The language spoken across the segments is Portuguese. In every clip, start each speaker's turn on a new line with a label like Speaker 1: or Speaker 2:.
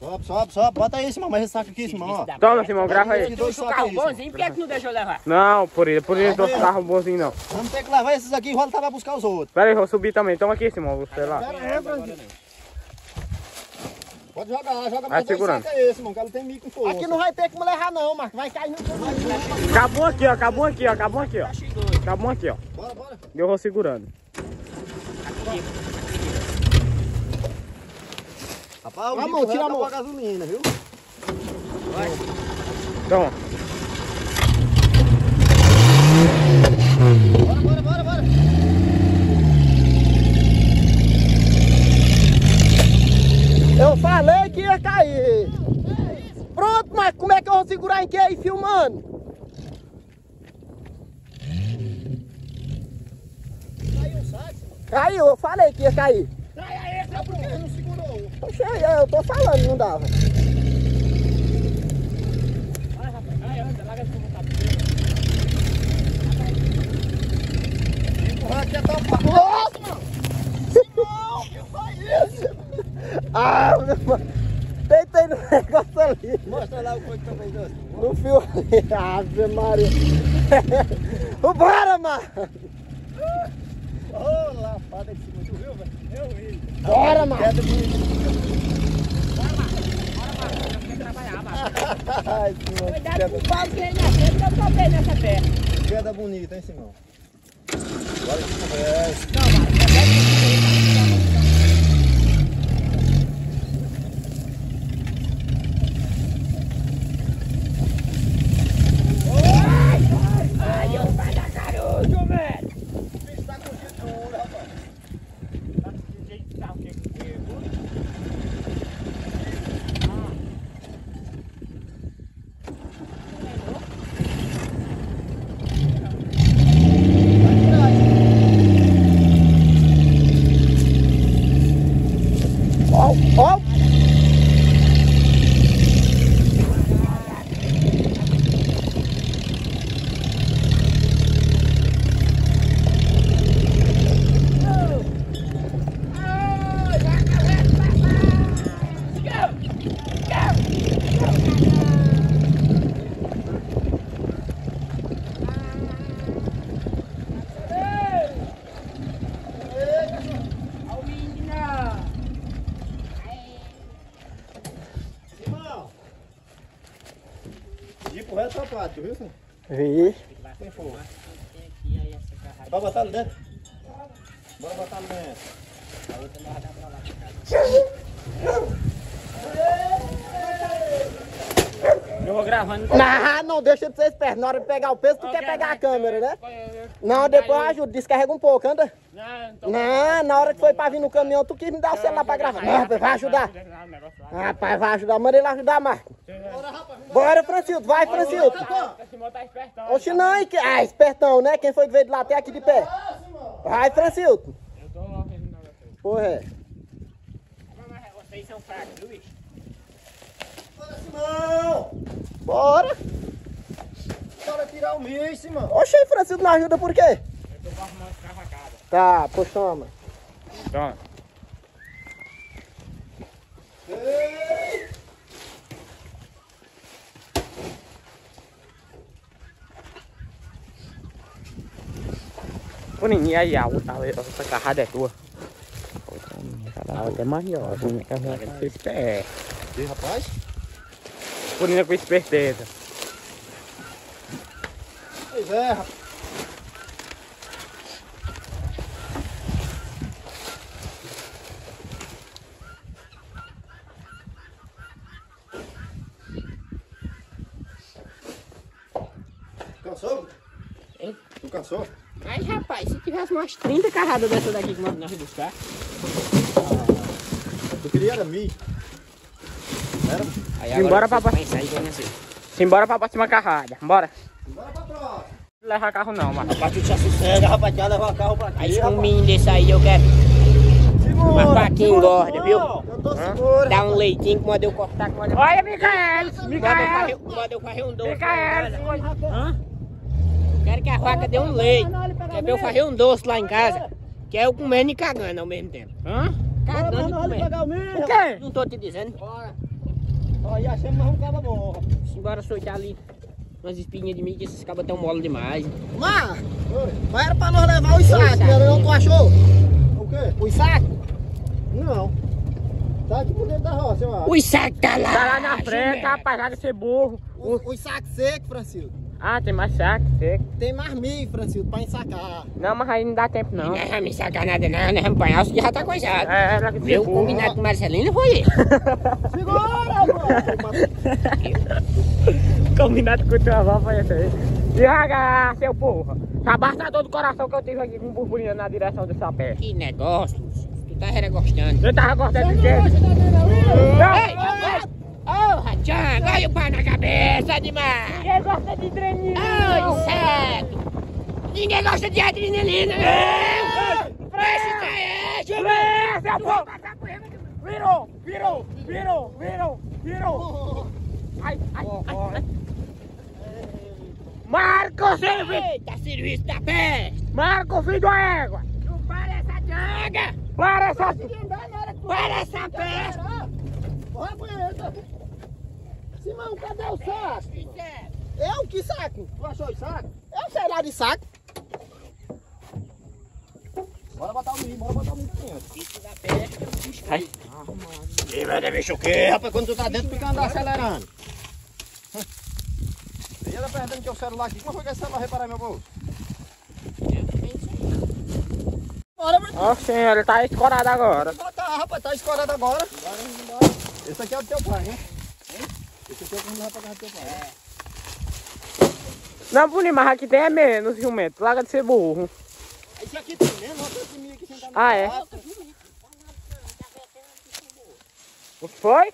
Speaker 1: Sobe. Bota aí, Simão, mais esse saco aqui, Simão, ó.
Speaker 2: Toma, Simão, grava aí.
Speaker 3: Tu deixa o carro bonzinho, por que é que não deixou levar?
Speaker 2: Não, por isso dois carros bonzinhos não.
Speaker 1: Vamos ter que levar esses aqui e voltar pra buscar os outros.
Speaker 2: Pera aí, vou subir também. Toma aqui, Simão, sei lá.
Speaker 1: Pera aí, Francisco. Pode joga mais dois
Speaker 2: segurando.
Speaker 1: sacos aí, Simão, que ela tem mico com força.
Speaker 3: Aqui não vai ter como levar não, Marcos. Vai cair no caminho.
Speaker 2: Acabou aqui, ó. Acabou aqui, ó. Acabou aqui, ó.
Speaker 1: Bora.
Speaker 2: Eu vou segurando.
Speaker 1: Rapaz,
Speaker 3: Vamos, tira a mão.
Speaker 1: a gasolina, viu?
Speaker 2: Toma.
Speaker 1: Bora.
Speaker 3: Eu falei que ia cair. Pronto, mas como é que eu vou segurar em que aí filmando?
Speaker 1: Caiu o saco?
Speaker 3: Caiu, eu falei que ia cair.
Speaker 1: É porque não segurou.
Speaker 3: Poxa, eu tô falando, não dava.
Speaker 1: Aqui é tão fácil.
Speaker 3: Nossa, mano!
Speaker 1: Simão, que foi isso?
Speaker 3: Ah, meu irmão. Deitei no negócio ali.
Speaker 1: Mostra lá o que tu fez doce.
Speaker 3: No fio ali. Ave Maria. Bora, mano.
Speaker 1: Ô, lapada de cima, tu viu, velho? Eu vi.
Speaker 3: Bora, mano.
Speaker 1: Queda bonita. Ai, Simão,
Speaker 3: Cuidado com o pau que aí na frente, que eu tô bem nessa terra.
Speaker 1: queda bonita, hein, Simão? Bora que conversa.
Speaker 3: Não, mano. Ai, eu vai dar garoto, velho.
Speaker 1: O bicho tá com jeito duro, rapaz.
Speaker 2: Tá de jeito de carro, que
Speaker 3: Ó.
Speaker 1: Tipo, o resto é pátio, viu, senhor?
Speaker 3: Vi.
Speaker 1: Quem for? Vai botar ali dentro? Bora botar ali dentro.
Speaker 2: eu vou gravando.
Speaker 3: Não deixa de ser esperto. Na hora de pegar o peso, tu quer pegar a câmera, né? Não, depois ajuda. Descarrega um pouco, anda. Não, na hora que foi pra vir no caminhão, tu quis me dar o celular pra gravar. Não, rapaz, vai ajudar. Rapaz, vai ajudar. Manda ele ajudar, Marco. Bora, Francildo. Vai, Francildo. Oxe, não, hein? Ah, espertão, né? Quem foi que veio de lá até aqui de pé? Vai, Francildo. Porra, é.
Speaker 2: Vocês são fracos, viu, bicho?
Speaker 1: Bora, Simão!
Speaker 3: Bora.
Speaker 1: Bora tirar o mês, Simão.
Speaker 3: Oxe, aí, Francildo, não ajuda por quê?
Speaker 2: Eu tô arrumando cavacada.
Speaker 3: Tá, pois toma.
Speaker 2: Toma. Pô, ninguém aí, essa carrada é tua. A outra é maior, né? Você esperto.
Speaker 1: E rapaz?
Speaker 2: Punina com esperteza.
Speaker 1: Pois é, rapaz. Cansou?
Speaker 3: Hein?
Speaker 1: Tu cansou?
Speaker 3: Mas, rapaz, se tivesse umas 30 carradas dessa daqui que nós buscar.
Speaker 1: Tu queria era mim. Era?
Speaker 2: Simbora pra Simbora pra próxima carrada. Bora.
Speaker 1: Bora pra próxima.
Speaker 2: Não levar carro não, mano.
Speaker 1: Rapaz, tu já sossega, rapaz, tu vai levar o carro pra cá.
Speaker 3: Aí um menino desse aí eu quero. Uma faquinha engorda, viu?
Speaker 1: Eu tô seguro.
Speaker 3: Dá um leitinho que mandei eu cortar.
Speaker 2: Olha, Micael!
Speaker 3: Mandei eu fazer um doce.
Speaker 2: Micael!
Speaker 3: Hã? Quero que a faca dê um leite. Quer ver eu fazer um doce lá em casa? Que é eu comendo e cagando ao mesmo tempo. Hã? Cagando e comendo.
Speaker 2: O quê?
Speaker 3: Não tô te dizendo. Aí achamos mais um cara bom.
Speaker 1: Simbora soltar ali umas espinhas de mim que esses cabas tão mole demais.
Speaker 3: Mas era pra nós levar os sacos, não tu achou?
Speaker 4: O quê?
Speaker 3: Os sacos?
Speaker 4: Não. Tá aqui por dentro da roça, eu acho.
Speaker 1: Os sacos tá lá!
Speaker 2: Tá lá na frente, rapaz, já de ser burro.
Speaker 3: Os sacos secos, Francildo.
Speaker 2: Ah, tem mais saco, seco.
Speaker 3: Tem mais milho, Francildo, pra ensacar.
Speaker 2: Não, mas aí não dá tempo não.
Speaker 1: Não vamos sacar nada não, nós vamos apanhar, os que já tá coisado.
Speaker 2: É, ela que
Speaker 1: Meu
Speaker 2: ser burro.
Speaker 1: combinado com o Marcelino foi ele.
Speaker 3: Segura, mano!
Speaker 2: Combinado com o teu avó foi esse aí. Devagar, seu porra. Abastador do coração que eu tive aqui com um burburinho na direção do sapé.
Speaker 1: Que negócio, tu tá gostando.
Speaker 2: Eu tava gostando de quê?
Speaker 1: Ei, ô, Ratiango, olha o pau na cabeça demais.
Speaker 2: Ninguém gosta de treininho.
Speaker 1: Ô, inseto. Ninguém gosta de adrenalina. Esse é,
Speaker 2: Seu porra. Virou. Ai. Marcos,
Speaker 1: eita, serviço da peste.
Speaker 2: Marcos, filho da égua.
Speaker 1: Não para essa janga.
Speaker 2: Para essa...
Speaker 1: Para essa peste.
Speaker 3: Olha, aguenta. Simão, cadê o saco? Eu? Que saco?
Speaker 4: Tu achou o saco?
Speaker 3: Eu sei lá de saco.
Speaker 4: Bora botar o milho dentro.
Speaker 1: Bicho da peste.
Speaker 2: Ai.
Speaker 4: Ih, velho, bicho o quê? Rapaz, quando tu tá dentro, fica andando acelerando. E ela perguntando que o celular aqui. Como foi que esse celular reparar meu bolso?
Speaker 3: Bora, meu
Speaker 2: Ó, senhora, tá escorado agora.
Speaker 3: Tá, rapaz, tá escorado agora.
Speaker 4: Esse aqui é do teu pai, né? Esse aqui é o que vai pagar do teu pai.
Speaker 2: Não, bonito, mas aqui tem é menos, ciumento. Larga de ser burro.
Speaker 3: Esse aqui tem mesmo, olha esse milho aqui sentado
Speaker 2: Ah, é? O que foi?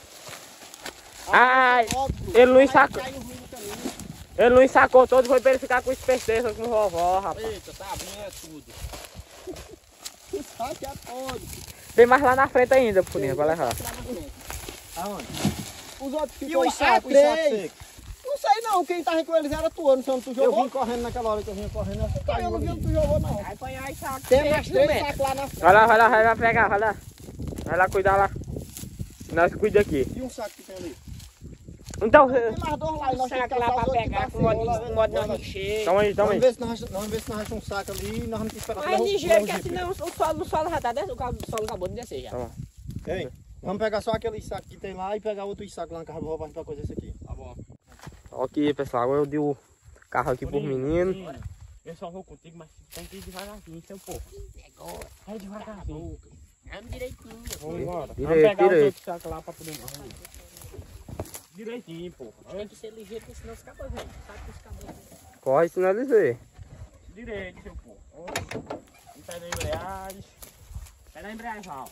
Speaker 2: Ai, ele não ensacou. Ele não ensacou todo, foi pra ele ficar com esperteza com o vovó, rapaz.
Speaker 1: Eita, tá abrindo tudo.
Speaker 3: O saco é todo.
Speaker 2: Tem mais lá na frente ainda, Purinha, pra levar.
Speaker 4: Aonde?
Speaker 3: Os outros
Speaker 4: E
Speaker 3: ficou
Speaker 4: os
Speaker 3: lá.
Speaker 4: sacos
Speaker 3: Três.
Speaker 4: secos?
Speaker 3: Não sei não, quem tava com eles era tu, não sei onde tu
Speaker 4: Eu
Speaker 3: jogou.
Speaker 4: vim correndo naquela hora que eu vinha correndo. Eu
Speaker 3: Cara, eu não vi onde tu jogou não.
Speaker 1: Vai apanhar esse saco.
Speaker 3: Tem mais três sacos lá na frente.
Speaker 2: Vai lá pegar, vai lá. Vai lá cuidar lá. Nós cuida aqui.
Speaker 4: E um saco que tem ali?
Speaker 2: Então,
Speaker 3: Tem mais dois lá e nós temos que
Speaker 1: Saco lá
Speaker 3: caçar os
Speaker 1: pra
Speaker 3: outros que
Speaker 1: pegar,
Speaker 3: tá
Speaker 1: com
Speaker 3: fora.
Speaker 1: modo não encher.
Speaker 2: toma aí.
Speaker 4: Vamos ver se nós achamos um saco ali e nós vamos ter que esperar.
Speaker 1: Mais
Speaker 4: pra
Speaker 1: ligeiro,
Speaker 4: o
Speaker 1: que
Speaker 4: jipe.
Speaker 1: senão o solo já tá descendo, o solo acabou de descer já.
Speaker 2: Toma.
Speaker 4: Ei, vamos pegar só aquele saco que tem lá e pegar outros sacos lá na casa do Roberto pra coisa esse aqui.
Speaker 1: Tá bom.
Speaker 2: Ok, pessoal, agora eu dei o carro aqui pro menino.
Speaker 1: Eu só vou contigo, mas tem que ir devagarzinho, seu porra. Negócio.
Speaker 2: Vai devagarzinho.
Speaker 1: Vamos direitinho.
Speaker 2: Vamos embora.
Speaker 1: Vamos pegar os outros sacos lá pra poder... Direitinho, porra. Tem que ser ligeiro, porque senão os cabos vêm. Sabe que os cabos vêm.
Speaker 2: Corre, sinalizei.
Speaker 1: Direito, seu porra. Não pega a embreagem. Pega a embreagem, Val.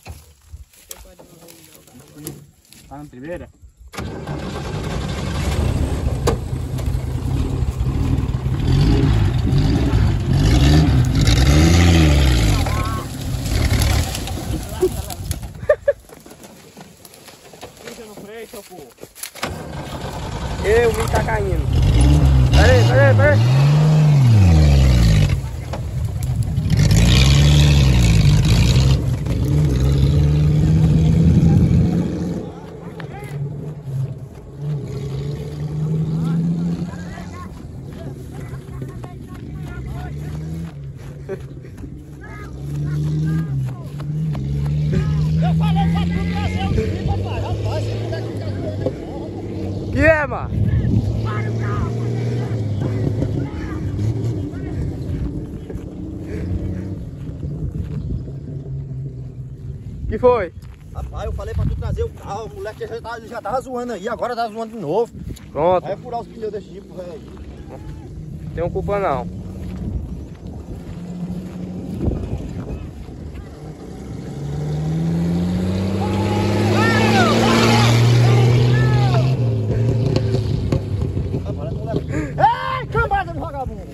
Speaker 1: Tá na primeira? Puxa no freio, seu porra.
Speaker 2: Ei, o milho tá caindo. Pera aí.
Speaker 3: Eu falei pra tu trazer o jipe, rapaz. Rapaz, você não deve ficar doido não.
Speaker 2: Que é, mano? Que foi?
Speaker 4: Rapaz, eu falei pra tu trazer o carro, o moleque já tava zoando aí, agora tá zoando de novo.
Speaker 2: Pronto,
Speaker 4: Vai furar os pneus desse jipe, velho.
Speaker 2: não tem culpa não.
Speaker 3: Ei, cambada de vagabundo.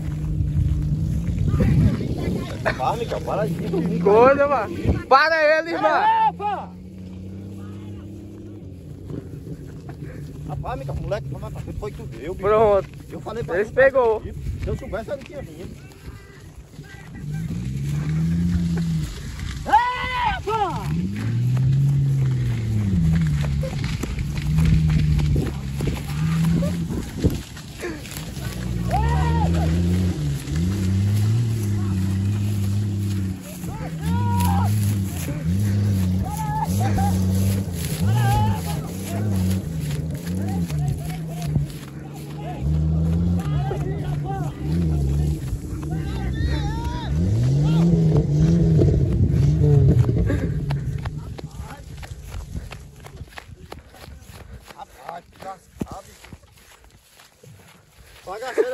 Speaker 4: Para, Miquel, para aí.
Speaker 2: Que coisa, mano. Para ele, mano.
Speaker 3: Epa!
Speaker 4: Rapaz, Miquel, moleque, foi tu deu, bicho.
Speaker 2: Pronto.
Speaker 4: Eu falei pra
Speaker 2: Eles
Speaker 4: tu,
Speaker 2: pegou.
Speaker 4: Se eu soubesse, eu não tinha vindo.
Speaker 3: Epa!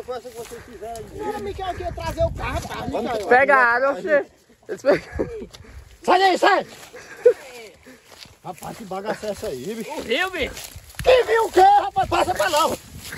Speaker 4: foi essa que vocês fizeram.
Speaker 3: Não, Miquel, que ia trazer o carro, rapaz. Miquel.
Speaker 2: Pegaram, você. Eles pegaram.
Speaker 3: Sai daí, sai!
Speaker 4: Rapaz, que bagaça é essa aí, bicho?
Speaker 2: O rio, bicho.
Speaker 3: Que viu o quê, rapaz? Passa pra lá.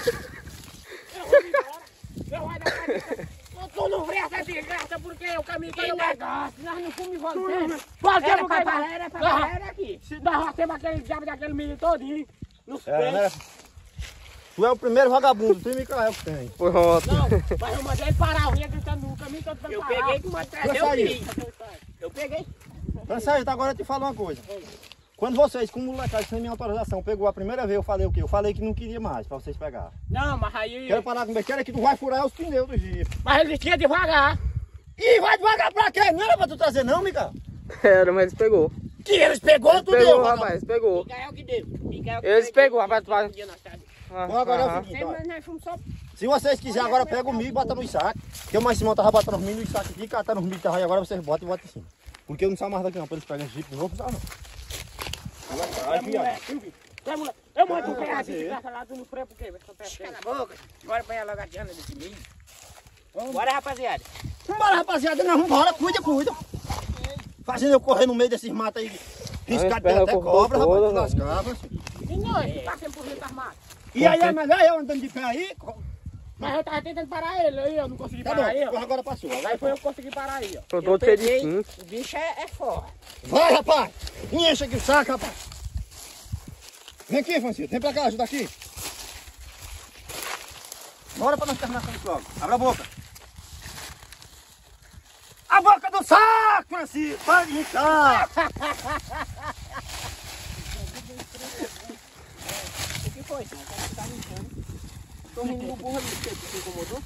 Speaker 2: Tu não presta de graça porque o caminho que eu negócio. Nós não fomos voltando. Voltamos porque era aqui. Nós rotemos aquele diabo daquele milho todinho. Nos pés.
Speaker 4: Né? Tu é o primeiro vagabundo, tu e Micael que tem.
Speaker 2: Foi rota. Não, mas eu mandei ele parar o rio gritando no caminho todo pra parar. Eu peguei que mandei o milho. Eu peguei.
Speaker 4: Francisco, agora eu te falo uma coisa. Quando vocês, com molecagem sem minha autorização, pegou a primeira vez, eu falei o quê? Eu falei que não queria mais pra vocês pegar.
Speaker 2: Não, mas aí...
Speaker 4: Quero parar com besteira que tu vai furar os pneus do Jeep.
Speaker 2: Mas ele tinha devagar.
Speaker 4: Ih, vai devagar pra quê? Não era pra tu trazer não, Micael?
Speaker 2: Era, mas eles pegou.
Speaker 3: Que eles pegou, tu
Speaker 2: Pegou,
Speaker 3: deu.
Speaker 2: rapaz, eles pegou.
Speaker 1: Micael que deu. Micael que
Speaker 2: Eles pegou, rapaz.
Speaker 4: Bom, agora é o seguinte, ó.
Speaker 1: Nós fomos só...
Speaker 4: Se vocês quiserem, agora pega o milho e bota no saco. Porque o mais Simão tava botando os milho no saco aqui, catando os milho que tava aí, agora vocês botam e botam em cima. Porque eu não saio mais daqui não, pra eles pegarem esse Jeep de novo, não sabe não.
Speaker 2: Eu mando um pedaço de graça lá, tu não freia por quê? Cala a boca. Bora pra logo a diana desse milho.
Speaker 1: Bora, rapaziada.
Speaker 3: Vambora, rapaziada. Não, vambora. Cuida.
Speaker 4: Fazendo eu correr no meio desses matos aí. Riscado
Speaker 2: Ai,
Speaker 4: até
Speaker 2: por
Speaker 4: cobra, rapaz,
Speaker 2: toda,
Speaker 4: que lascava.
Speaker 2: E nós, que passamos por dentro armado.
Speaker 3: E aí, mas aí eu andando de pé aí.
Speaker 2: Mas eu tava tentando parar ele, aí eu não consegui
Speaker 4: Tá
Speaker 2: parar aí,
Speaker 4: bom,
Speaker 2: ó.
Speaker 4: agora passou.
Speaker 2: Aí foi eu que consegui parar aí, ó.
Speaker 1: Eu peguei, o bicho é forte.
Speaker 4: Vai, rapaz! Enche aqui o saco, rapaz! Vem aqui, Francisco, vem pra cá, ajuda aqui. Bora pra nós terminar com isso logo. Abra a boca.
Speaker 3: A boca do saco, Francisco. Para de rincar.
Speaker 1: O que foi? Você tá brincando. Tô rindo no burro ali, que te incomodou?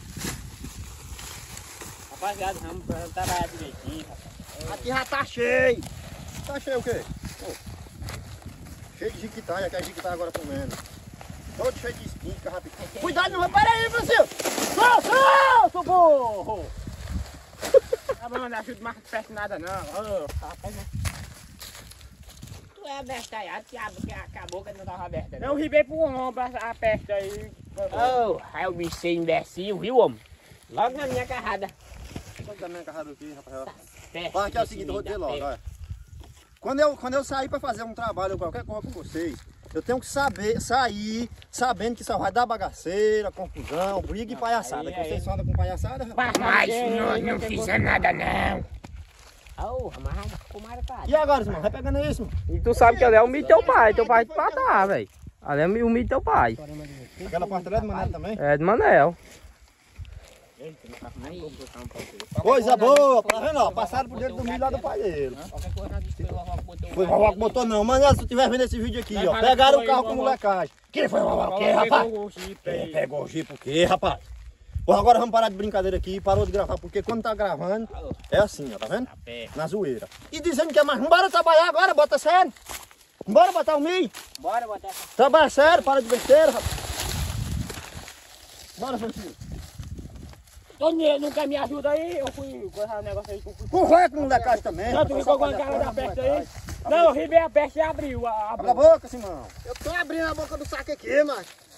Speaker 1: Rapaziada, vamos trabalhar direitinho, rapaz.
Speaker 3: Aqui já tá cheio.
Speaker 4: Tá cheio o quê? Pô, cheio de jiquitaia, que é jiquitaia agora comendo. Todo cheio de espinha, rapidinho.
Speaker 3: Cuidado, não vai parar aí, Francisco. Solta, burro.
Speaker 2: Tá bom, não ajuda mais perto de nada não. Ô, rapaz, né?
Speaker 1: Tu é abestalhado, que a boca não tava aberta.
Speaker 2: Eu ribei pro ombro a peste aí.
Speaker 1: Oh, aí o bicho ser imbecil, viu, homem? Logo na minha carrada.
Speaker 4: Vamos dar minha carrada aqui, rapaz.
Speaker 1: Peste,
Speaker 4: Vai, que é o seguinte, eu vou dizer logo, olha. Quando eu sair para fazer um trabalho ou qualquer coisa com vocês, eu tenho que sair sabendo que só vai dar bagaceira, confusão, briga e palhaçada. Que vocês só andam com palhaçada, rapaz.
Speaker 2: Mas nós não fizemos nada não.
Speaker 1: Oh, mas ficou marcado.
Speaker 4: E agora, irmão? Vai pegando isso, mano.
Speaker 2: E tu sabe que ali é o milho do teu pai te matar, velho. Ali é o milho do teu pai.
Speaker 4: Aquela parte lá é do Manel também.
Speaker 2: É de Manel.
Speaker 4: Coisa boa, tá vendo? Ó, passaram por dentro do milho lá do pai dele.
Speaker 1: Qualquer coisa nós despegou, o botou
Speaker 4: Foi o Vovó que botou não, mas se tu estiver vendo esse vídeo aqui, ó, pegaram o carro com molecagem. Quem foi o Vovó? O quê, rapaz? Pegou o Jeep o quê, rapaz? Pô, agora vamos parar de brincadeira aqui, parou de gravar, porque quando tá gravando, é assim, ó, tá vendo? Na zoeira. E dizendo que é mais, bora trabalhar agora, bota sério. Bora botar o milho.
Speaker 1: Bora botar essa.
Speaker 4: Trabalha sério, para de besteira, rapaz. Bora, Francisco.
Speaker 2: Tony nunca me ajuda aí, eu fui correr um negócio aí.
Speaker 4: Com vai com molecagem também.
Speaker 2: Não, tu ficou com a cara da peste aí? Não, eu ribei a peste e abriu.
Speaker 4: Abre a boca, Simão.
Speaker 3: Eu tô abrindo a boca do saco aqui, mano.